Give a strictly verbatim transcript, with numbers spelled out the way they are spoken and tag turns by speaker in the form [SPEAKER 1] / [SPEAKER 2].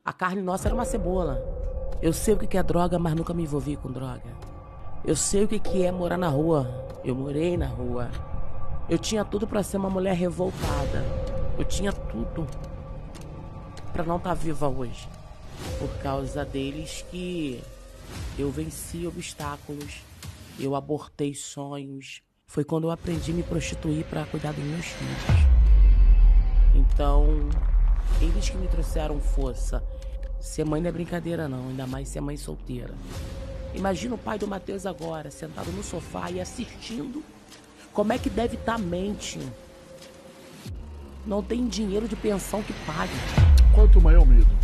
[SPEAKER 1] A carne nossa era uma cebola. Eu sei o que é droga, mas nunca me envolvi com droga. Eu sei o que é morar na rua. Eu morei na rua. Eu tinha tudo pra ser uma mulher revoltada. Eu tinha tudo pra não estar viva hoje. Por causa deles que eu venci obstáculos. Eu abortei sonhos. Foi quando eu aprendi a me prostituir pra cuidar dos meus filhos. Então, eles que me trouxeram força. Ser mãe não é brincadeira não, ainda mais ser mãe solteira. Imagina o pai do Matheus agora, sentado no sofá e assistindo. Como é que deve estar a mente? Não tem dinheiro de pensão que pague.
[SPEAKER 2] Qual é o teu maior medo?